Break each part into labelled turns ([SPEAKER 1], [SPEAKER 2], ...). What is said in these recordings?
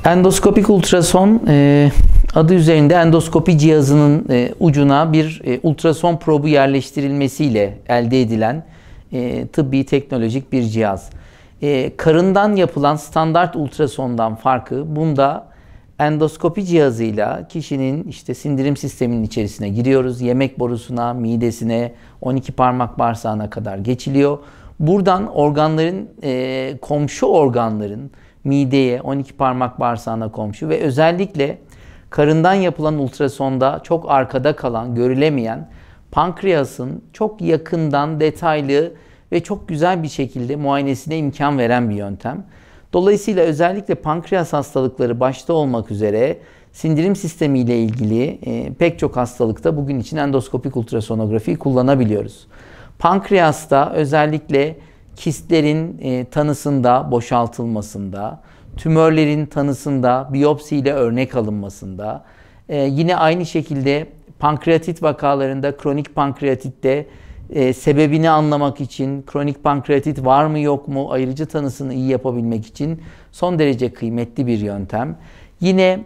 [SPEAKER 1] Endoskopik ultrason adı üzerinde endoskopi cihazının ucuna bir ultrason probu yerleştirilmesiyle elde edilen tıbbi teknolojik bir cihaz. Karından yapılan standart ultrasondan farkı bunda endoskopi cihazıyla kişinin sindirim sisteminin içerisine giriyoruz. Yemek borusuna, midesine, 12 parmak bağırsağına kadar geçiliyor. Buradan organların, komşu organların mideye, 12 parmak bağırsağına komşu ve özellikle karından yapılan ultrasonda çok arkada kalan, görülemeyen pankreasın çok yakından detaylı ve çok güzel bir şekilde muayenesine imkan veren bir yöntem. Dolayısıyla özellikle pankreas hastalıkları başta olmak üzere sindirim sistemi ile ilgili pek çok hastalıkta bugün için endoskopik ultrasonografiyi kullanabiliyoruz. Pankreasta özellikle kistlerin tanısında, boşaltılmasında, tümörlerin tanısında, biyopsiyle örnek alınmasında, yine aynı şekilde pankreatit vakalarında, kronik pankreatitte sebebini anlamak için, kronik pankreatit var mı yok mu, ayrıcı tanısını iyi yapabilmek için son derece kıymetli bir yöntem. Yine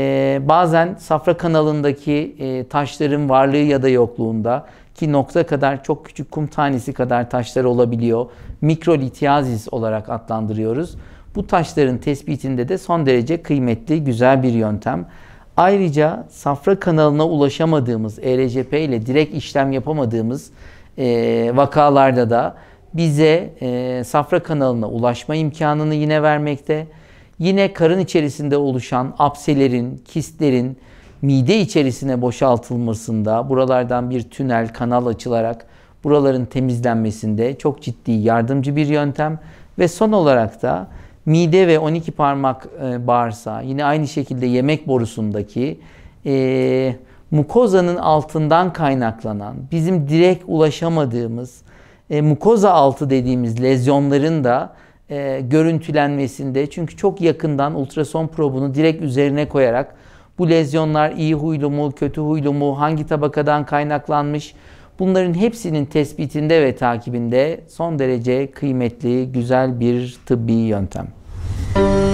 [SPEAKER 1] bazen safra kanalındaki taşların varlığı ya da yokluğunda ki nokta kadar çok küçük kum tanesi kadar taşlar olabiliyor. Mikrolitiyazis olarak adlandırıyoruz. Bu taşların tespitinde de son derece kıymetli, güzel bir yöntem. Ayrıca safra kanalına ulaşamadığımız, ERCP ile direkt işlem yapamadığımız vakalarda da bize safra kanalına ulaşma imkanını yine vermekte. Yine karın içerisinde oluşan apselerin, kistlerin mide içerisine boşaltılmasında, buralardan bir tünel, kanal açılarak buraların temizlenmesinde çok ciddi yardımcı bir yöntem. Ve son olarak da mide ve 12 parmak bağırsağı, yine aynı şekilde yemek borusundaki mukozanın altından kaynaklanan, bizim direkt ulaşamadığımız mukoza altı dediğimiz lezyonların da görüntülenmesinde, çünkü çok yakından ultrason probunu direkt üzerine koyarak bu lezyonlar iyi huylu mu, kötü huylu mu, hangi tabakadan kaynaklanmış, bunların hepsinin tespitinde ve takibinde son derece kıymetli, güzel bir tıbbi yöntem.